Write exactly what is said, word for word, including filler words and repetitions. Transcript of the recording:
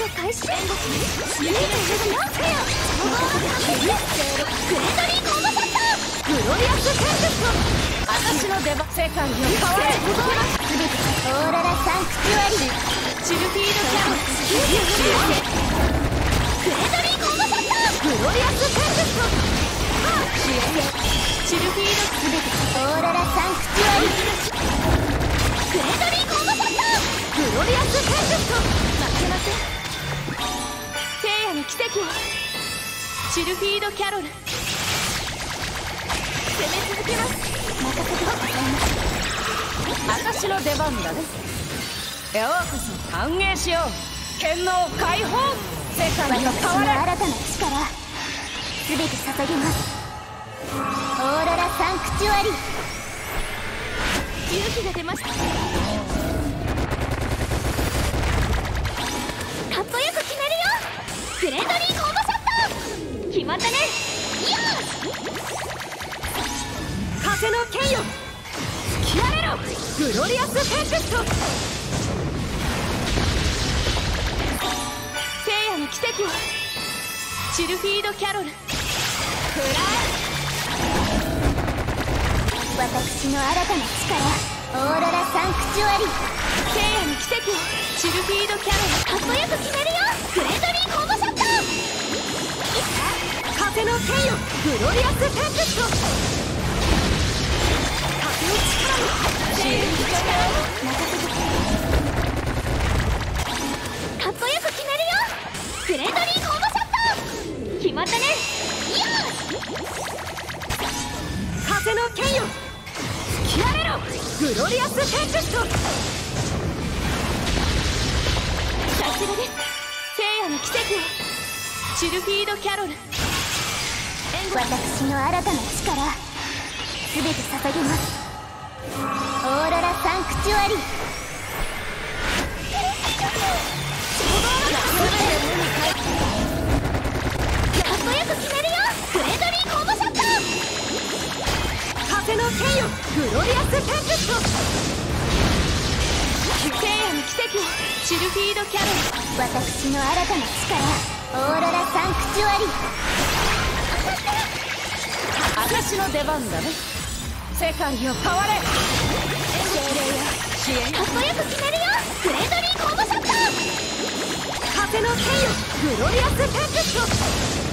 攻開始。戦国に雪の風がフェア。そのまま完璧。クレンドリーコンボショット。グロリアステンペスト。私の出番。世界を変われ。すべてオーロラサンクチュアリ。チルフィードキャノン。クレンドリーコンボショット。グロリアステンペスト。チルフィードすべてオーロラサンクチュアリ。クレンドリーコンボショット。グロリアステンペスト。負けません。聖夜の奇跡を。チルフィードキャロル。攻め続けます。任せてくださいませ。私の出番だね。ようこそ歓迎しよう。剣能解放。世界が変われ。新たな力すべて捧げます。オーロラサンクチュアリ。勇気が出ました。かっこよく決めるよ。フレンドリーコンボショット。決まったね。よし。風の剣よ吹き荒れろ。グロリアステンペスト。聖夜の奇跡を。チルフィードキャロル。フラー。私の新たな力オーロラサンクチュアリ。聖夜の奇跡を。チルフィードキャロル。かっこよく決めるよ。フレンドリーコンボショット。風の剣よグロリアステンペスト。風の力よシールの力を任せて。かっこよく決めるよ。フレンドリーコンボショット。決まったね。よし。風の剣よ吹き荒れろ。グロリアステンペスト。さすがです。聖夜の奇跡を。チルフィードキャロル。私の新たな力すべて捧げます。オーロラサンクチュアリ。かっこよく決めるよ。フレンドリーコンボショット。風の剣よグロリアステンペスト。聖夜の奇跡を。チルフィードキャロル。私の新たな力オーロラサンクチュアリ。私の出番だね。世界を変われ。精霊や支援。かっこよく決めるよ。フレンドリーコンボショット。風の剣よグロリアステンペスト。